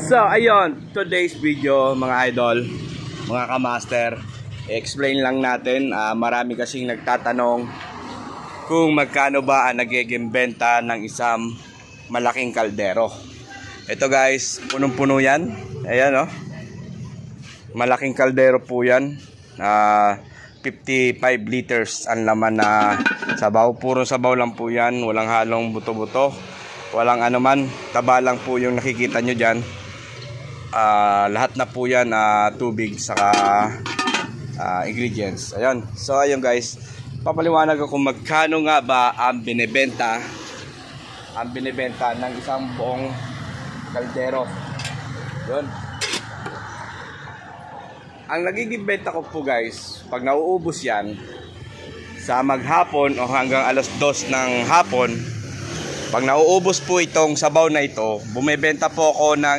So, ayun, today's video mga idol, mga kamaster, explain lang natin, marami kasing nagtatanong kung magkano ba ang nagiging benta ng isang malaking kaldero. Ito guys, punong-puno yan. Ayan malaking kaldero po yan. 55 liters ang laman na sabaw. Puro sabaw lang po yan, walang halong buto-buto, walang anuman, taba lang po yung nakikita nyo dyan. Lahat na po yan tubig saka ingredients. Ayan. So ayun guys, papaliwanag ako magkano nga ba ang binebenta ng isang buong kaldero. Yun. Ang nagiging benta ko po guys, pag nauubos yan sa maghapon o hanggang alas 2 ng hapon, pag nauubos po itong sabaw na ito, bumebenta po ako ng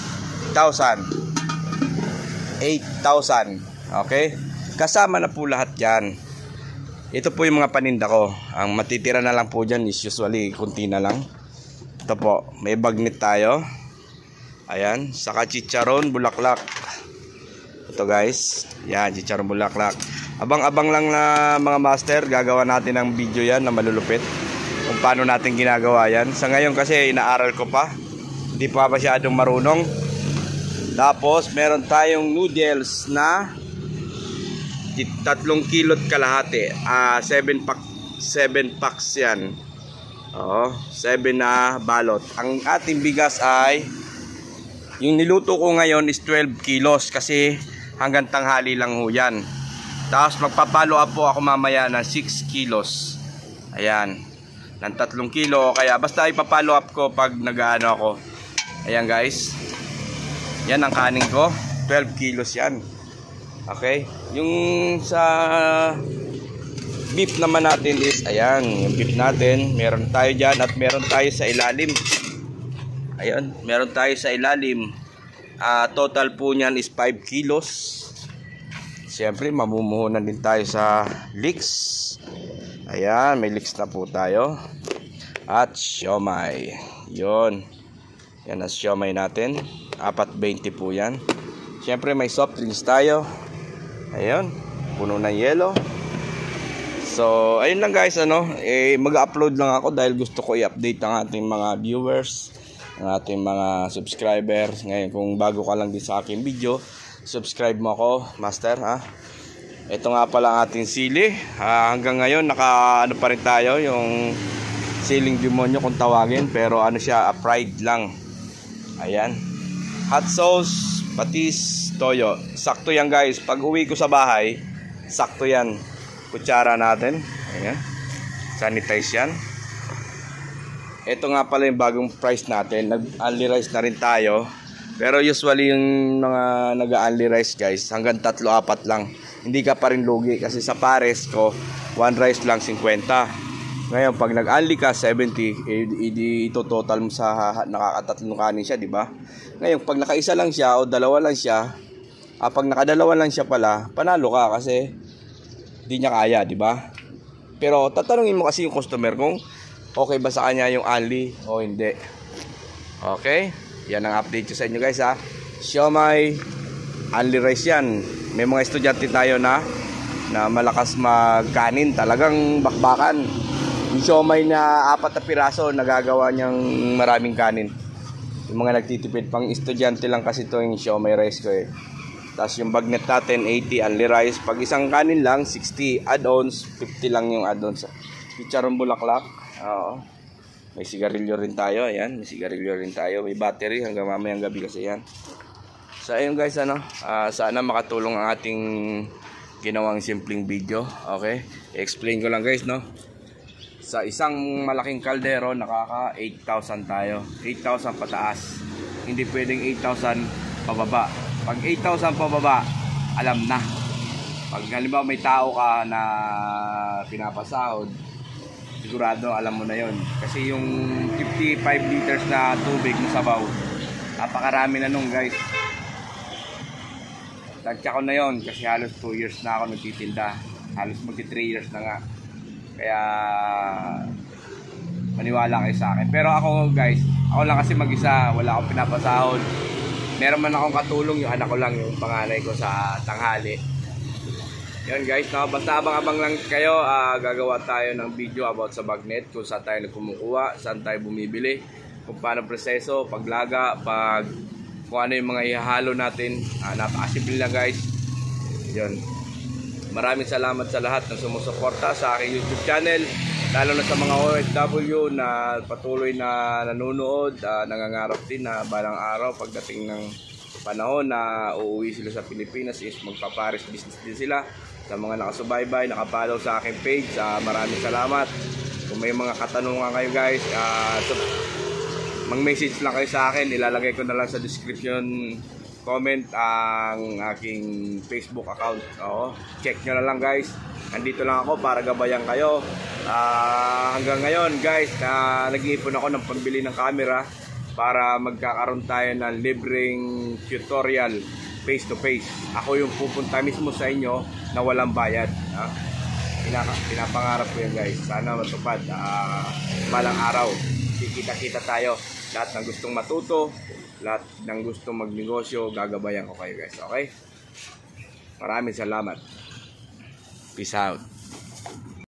8,000. Okay? Kasama na po lahat yan. Ito po yung mga paninda ko. Ang matitira na lang po dyan is usually kunti na lang. Ito po, may bagnet tayo. Ayan, saka chicharon, bulaklak. Ito guys, yan, chicharon, bulaklak. Abang-abang lang na mga master, gagawa natin ng video yan na malulupit kung paano natin ginagawa yan. Sa ngayon kasi inaaral ko pa, hindi pa masyadong marunong. Tapos meron tayong noodles na 3 kilot kalahati, 7 packs yan. 7 na balot. Ang ating bigas ay, yung niluto ko ngayon is 12 kilos kasi hanggang tanghali lang ho yan. Tapos magpapalo up po ako mamaya ng 6 kilos. Ayan, ng 3 kilo. Kaya basta ipapalo up ko pag nag-ano ako. Ayan guys, yan ang kanin ko, 12 kilos yan. Okay, yung sa beef naman natin is, ayan, yung beef natin, meron tayo dyan at meron tayo sa ilalim. Ayan, meron tayo sa ilalim. Total po niyan is 5 kilos. Siyempre, mamumuhunan din tayo sa leeks. Ayan, may leeks na po tayo. At siomay. Yun. Yan ang siomay natin. 4.20 po yan. Siyempre, may soft drinks tayo. Ayun, puno ng yelo. So, ayun lang guys, mag-upload lang ako dahil gusto ko i-update ang ating mga viewers, ang ating mga subscribers. Ngayon, kung bago ka lang din sa aking video, subscribe mo ako, master, Ito nga pala ang ating sili. Hanggang ngayon, naka pa rin tayo, yung siling demonyo kung tawagin, pero siya, fried lang. Ayan. Hot sauce, patis, toyo. Sakto yan guys. Pag uwi ko sa bahay, sakto yan. Kutsara natin. Ayan. Sanitize yan. Ito nga pala yung bagong price natin. Nag-only rice na rin tayo. Pero usually yung mga nag-only rice guys, hanggang 3-4 lang. Hindi ka pa rin lugi. Kasi sa pares ko, 1 rice lang 50. Ngayon, pag nag-only ka, 70, ito total mo sa nakakatatlong kanin siya, di ba? Ngayon, pag nakaisa lang siya o dalawa lang siya, pag nakadalawa lang siya pala, panalo ka kasi di niya kaya, di ba? Pero tatanungin mo kasi yung customer kung okay ba sa kanya yung only o hindi. Okay? Yan ang update ko sa inyo guys Siomay, only rice yan. May mga estudyante tayo na malakas magkanin, talagang bakbakan. Yung siomay na 4 na piraso, nagagawa niyang maraming kanin. Yung mga nagtitipid, pang estudyante lang kasi ito yung siomay rice ko Tapos yung bagnet natin, 80 only rice. Pag isang kanin lang, 60. Add-ons, 50 lang yung add-ons. Chicharon bulaklak. May sigarilyo rin tayo. Ayan, may sigarilyo rin tayo. May battery hanggang mamayang gabi kasi yan. So ayun guys, sana makatulong ang ating ginawang simpleng video. Okay, explain ko lang guys, sa isang malaking kaldero, nakaka 8,000 tayo. 8,000 pataas. Hindi pwedeng 8,000 pababa. Pag 8,000 pababa, alam na. Pag halimbawa may tao ka na pinapasahod, sigurado alam mo na yon. Kasi yung 55 liters na tubig na sabaw, napakarami na nung guys. Tansya ko na yon kasi halos 2 years na ako nagtitinda. Halos magti 3 years na nga. Kaya maniwala kayo sa akin. Pero ako guys, ako lang kasi mag-isa, wala akong pinapasahod. meron man akong katulong, yung anak ko lang, yung panganay ko sa tanghali. Yun guys, no? Basta abang-abang lang kayo, gagawa tayo ng video about sa magnet, kung saan tayo nagkumukuha, saan tayo bumibili, kung paano proseso, paglaga, kung ano yung mga ihahalo natin. Napakasimple lang guys. Yun. Maraming salamat sa lahat ng sumusuporta sa aking YouTube channel, lalo na sa mga OFW na patuloy na nanonood, nangangarap din na balang araw pagdating ng panahon na uuwi sila sa Pilipinas is magpaparis business din sila. Sa mga nakasubaybay, nakapollow sa aking page, maraming salamat. Kung may mga katanungan kayo guys, mag-message lang kayo sa akin, ilalagay ko na lang sa description comment ang aking Facebook account. Check nyo na lang guys. Nandito lang ako para gabayan kayo. Hanggang ngayon guys, nag-iipon ako ng pambili ng camera para magkakaroon tayo ng libreng tutorial face to face. Ako yung pupunta mismo sa inyo na walang bayad. Pinapangarap ko yan guys. Sana matupad. Balang araw, kikita-kita tayo. Lahat ng gustong matuto, lahat ng gustong magnegosyo, gagabayan ko kayo guys. Okay? Maraming salamat. Peace out.